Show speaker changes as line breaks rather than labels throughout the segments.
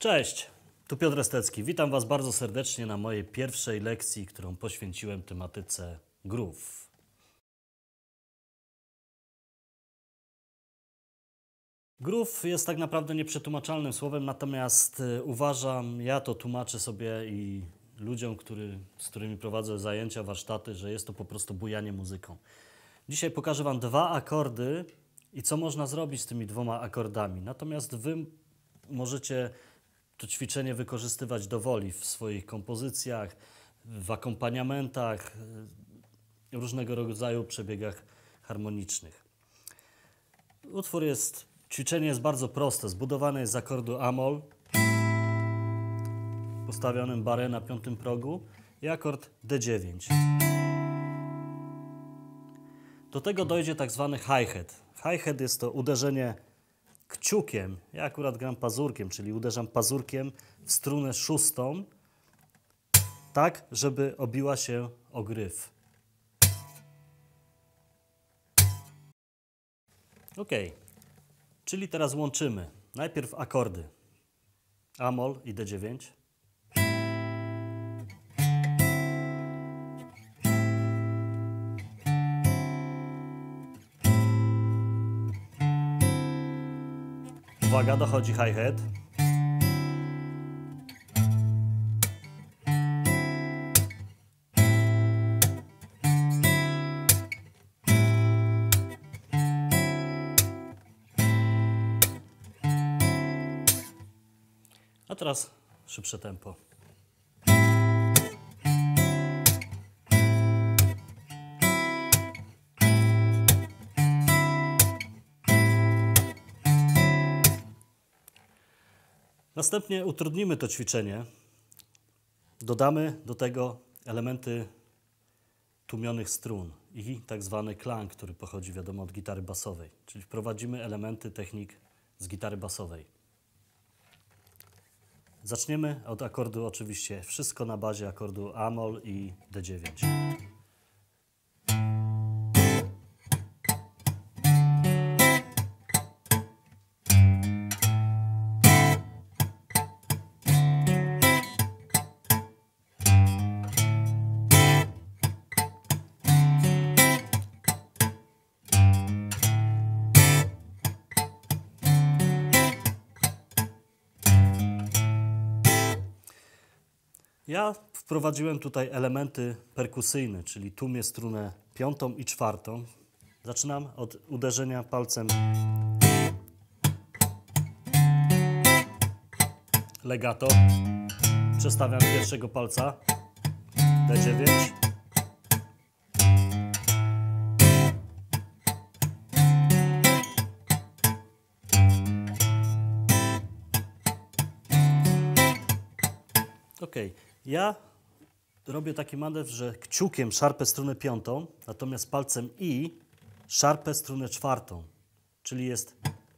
Cześć, tu Piotr Estecki. Witam Was bardzo serdecznie na mojej pierwszej lekcji, którą poświęciłem tematyce groove. Groove jest tak naprawdę nieprzetłumaczalnym słowem, natomiast ja to tłumaczę sobie i ludziom, z którymi prowadzę zajęcia, warsztaty, że jest to po prostu bujanie muzyką. Dzisiaj pokażę Wam dwa akordy i co można zrobić z tymi dwoma akordami. Natomiast Wy możecie to ćwiczenie wykorzystywać dowoli w swoich kompozycjach, w akompaniamentach, różnego rodzaju przebiegach harmonicznych. Ćwiczenie jest bardzo proste. Zbudowane jest z akordu A-moll, postawionym barré na piątym progu i akord D9. Do tego dojdzie tak zwany hi-hat. Hi-hat jest to uderzenie kciukiem, ja akurat gram pazurkiem, czyli uderzam pazurkiem w strunę szóstą, tak, żeby obiła się o gryf. Ok, czyli teraz łączymy najpierw akordy A-moll i D9. Uwaga, dochodzi hi-hat. A teraz szybsze tempo. Następnie utrudnimy to ćwiczenie. Dodamy do tego elementy tłumionych strun i tak zwany klang, który pochodzi, wiadomo, od gitary basowej. Czyli wprowadzimy elementy technik z gitary basowej. Zaczniemy od akordu, oczywiście wszystko na bazie akordu A-moll i D9. Ja wprowadziłem tutaj elementy perkusyjne, czyli tłumię strunę piątą i czwartą. Zaczynam od uderzenia palcem legato. Przestawiam pierwszego palca D9. Ok. Ja robię taki manewr, że kciukiem szarpę strunę piątą, natomiast palcem I szarpę strunę czwartą, czyli jest...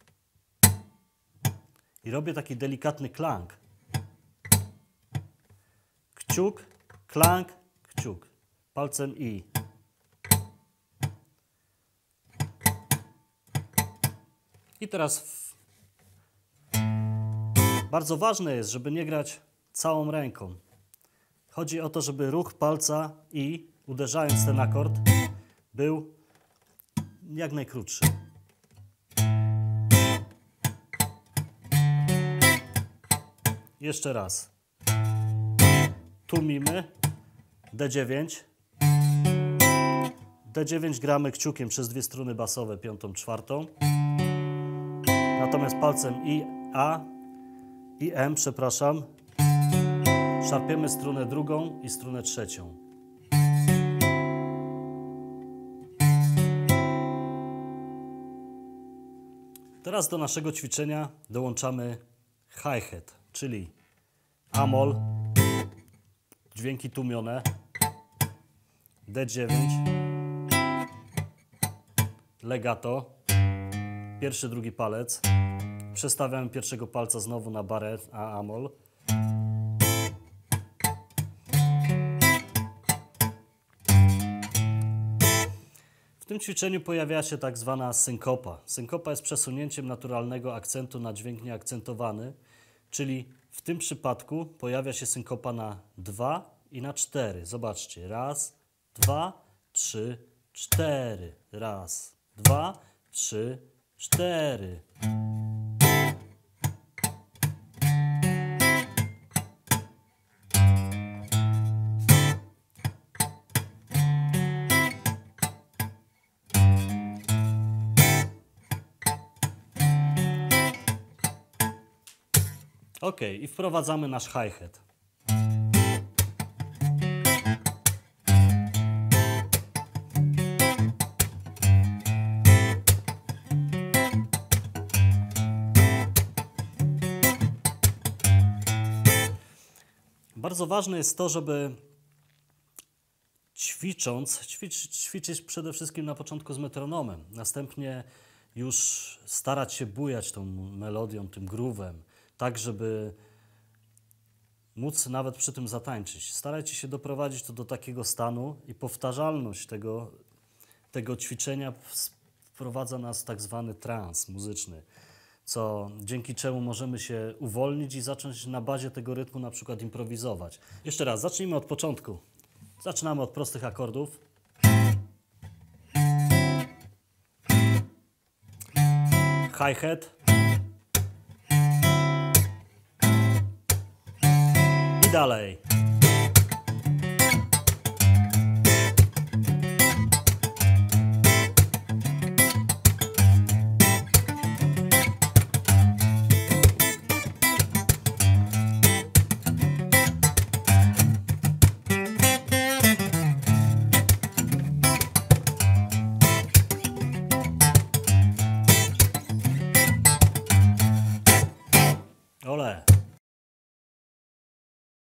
I robię taki delikatny klang. Kciuk, klang, kciuk. Palcem I. I teraz bardzo ważne jest, żeby nie grać całą ręką. Chodzi o to, żeby ruch palca I, uderzając ten akord, był jak najkrótszy. Jeszcze raz. Tłumimy D9. D9 gramy kciukiem przez dwie struny basowe, piątą, czwartą. Natomiast palcem i M, przepraszam, szarpiemy strunę drugą i strunę trzecią. Teraz do naszego ćwiczenia dołączamy hi-hat, czyli A-moll, dźwięki tłumione, D9, legato, pierwszy, drugi palec, przestawiamy pierwszego palca znowu na barré A-moll. W tym ćwiczeniu pojawia się tak zwana synkopa. Synkopa jest przesunięciem naturalnego akcentu na dźwięk nieakcentowany, czyli W tym przypadku pojawia się synkopa na 2 i na 4. Zobaczcie. Raz, 2, 3, 4. Raz, 2, 3, 4. Ok, i wprowadzamy nasz hi-hat. Bardzo ważne jest to, żeby ćwiczyć przede wszystkim na początku z metronomem. Następnie już starać się bujać tą melodią, tym groove'em, tak żeby móc nawet przy tym zatańczyć. Starajcie się doprowadzić to do takiego stanu i powtarzalność tego ćwiczenia wprowadza nas w tak zwany trans muzyczny, dzięki czemu możemy się uwolnić i zacząć na bazie tego rytmu na przykład improwizować. Jeszcze raz, zacznijmy od początku. Zaczynamy od prostych akordów. Hi-hat. I dalej.